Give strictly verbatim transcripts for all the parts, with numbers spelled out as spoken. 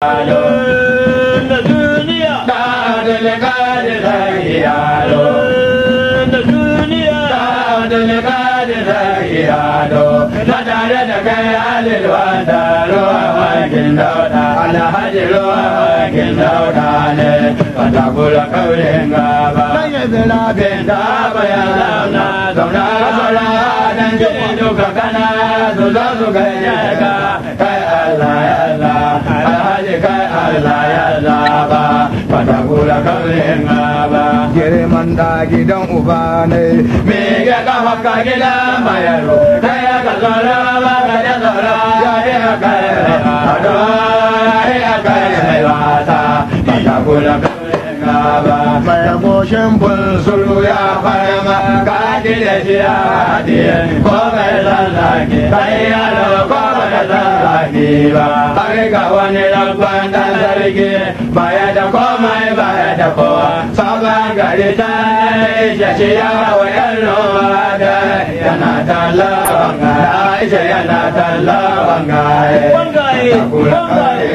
na duniya Kadil kadil yaro na duniya Kadil kadil yaro Na tare da kai halil wanda ruwa wakin dauda Alhaji ruwa wakin dauda ne Wata kula kaurin gaba nan ya zira Bin da bayan launa Zauna zauna dan jini duka kana Su zo su gaje ka Kai Allah ya Allah Alhaji kai Allah ya zaba Wata kula kaurin gaba girman da gidan uba ne Me ya kafa ka gidan mayaro Kai ya ka zora ba ka da zora Ya yi a kai ado Ya yi a kai wata Wata kula kaurin gaba mai goshin bul Sulu ya farma ka gida shi a hadiye ko mai lallaki kai yaro ko mai lallaki ba har ga wani rabban dan sarki baya da komai baya da kowa sabon gari ta ishe shi ya wa yaro da yana tallawan ga ishe yana tallawan ga wangaye wangaye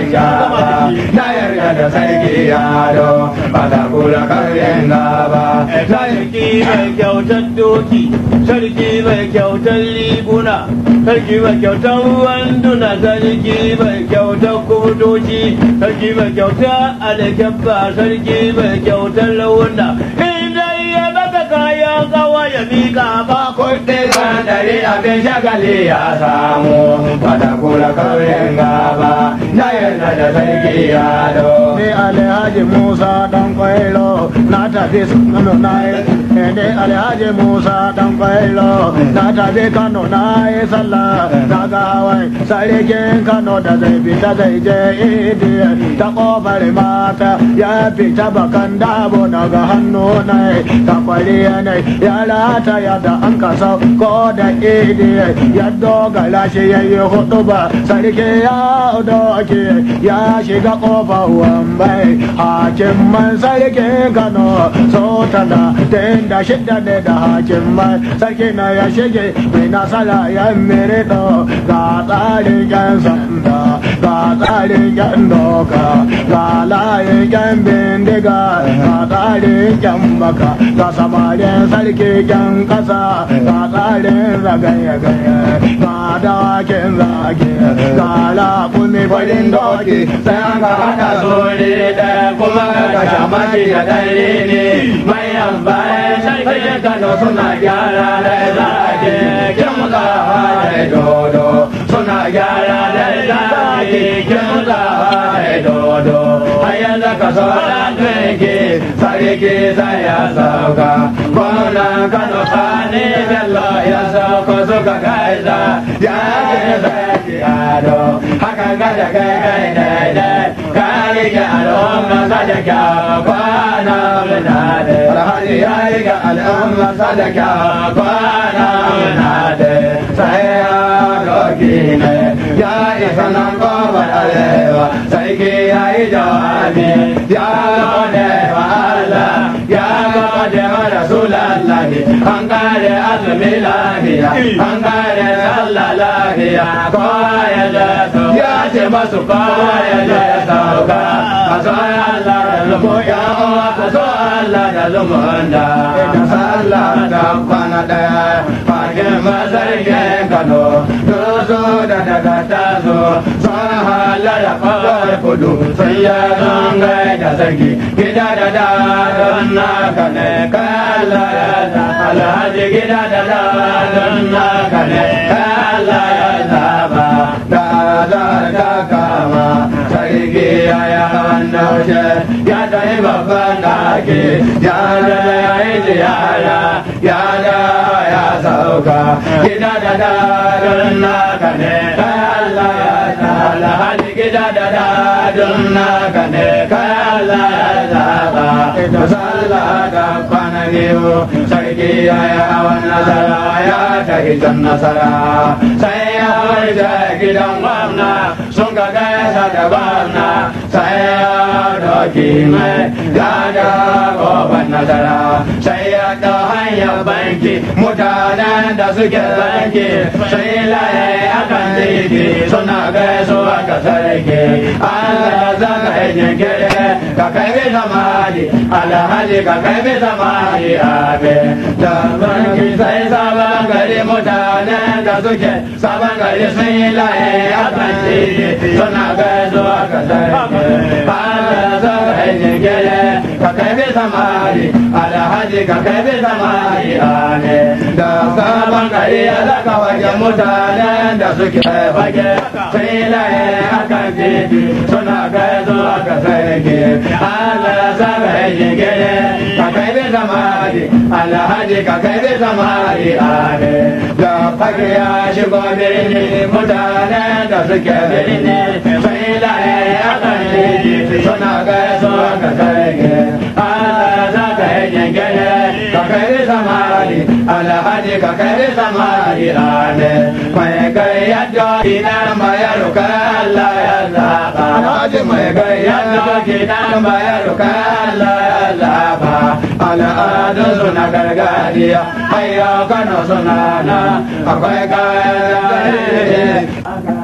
na yarda da sarki yaro ba ta kula karin gaba sarki mai kyautar doki sarki mai kyautar riguna sarki mai kyautar wanduna sarki mai kyautar kudoci sarki mai kyautar alkyabba sarki mai kyautar launa inda ya baka kayan kawa ya mika ba kuɗi kan ɗari abin shagali ya samu bata kula kaurin gaba na yarda da sarki yaro ni alhaji musa dan kwailo na tafi kano na yi ni alhaji musa dan kwailo na tafi kano na yi sallah na ga hawan sarkin kano da zai fita zai je idi ta kofar mata ya fita bakan dabo daga hannu na ta kwari ne ya rata ya da an kasa ko da idi ya dogara shi ya yi hudu ba sarki ya doke ya shiga kofar wambai hakiman sarkin kano so tana da shida ne da hakiman sarki na ya shige mai nasara ya mirito ga tsarin yan sanda ga tsarin yan doka ga layin yan bindiga ga tsarin yan baka ga samarin sarki yan kasa ga tsarin zagaye-gaye ga dawakin zage ga lakumi farin doki sai an ga hada zuri da kuma ga shamaki da dare ne mayan bayan sarkin kano suna gyara da zage kimkawa da dodo suna gyara da zage kimkawa da dodo hayan da ka sauran tuki sarki sai ya sauka gwamnan kano sani bello ya sauka suka gaisa ya ce sarki ado haka ga da kai kai daidai kari ga al'umma sadaka kwana munade alhaji ya yi ga al'umma sadaka kwana munade sai ya doki ne ya isa nan gobar alewa sai ki ya yi jawabi ya gode wa Allah ya gode wa Rasulallahi an kare azumi lafiya an kare sallah lafiya kowa ya da ya ce masu kowa ya da ya sauka a so Allah da lumu ya uwa ku so Allah da lumunda ina sallah da kwana daya fagen masarkin Kano dozo da daga tazo sun halara kawai kudu sun ya zunga da sarki gida da da don naka ne kala ya da alhaji gida da da don naka ne kala ya zaba da da da kama sarki ya ya wanda wuce ya da yi babban daki ya da ya yi ziyara ya da ya sauka gida da da don naka ne kala ya da alhaji gida da da don naka ne kala ya zaba da sallah da kwana biyu sarki ya yi hawan nasara ya tafi can nasara sai ya warje gidan gwamna sun ga gaisa da gwamna sai ya doki mai gada goban nasara sai ya da hanyar banki mutanen da suke banki sai laye akan titi suna gaisuwa ka sarki Allah za ka yi jinkiri ka kai bi samari alhaji ka kai bi samari abe da banki sai sabon gari mutanen da suke sabon gari sun yi laye akan titi suna gaisuwa ka sarki Allah za ka yi jinkiri ka kai bi samari alhaji ka kai bi samari abe da sabon gari ya zaka wajen mutanen da suke fage sai laye akan titi suna gaisuwa ka sarki Allah za ka yi jinkiri ka kai bi samari alhaji ka kai bi samari abe da fage ya shigo birni mutanen da suke birni sai laye akan titi suna gaisuwa ka sarki Allah za ka yi jinkiri ka kai bi samari alhaji ka kai bi samari abe mai kai yadda ina bayar ka Allah ya zaba alhaji mai kai yadda ina bayar ka Allah ya zaba al'adun suna gargajiya hayya Kano suna na akwai kayan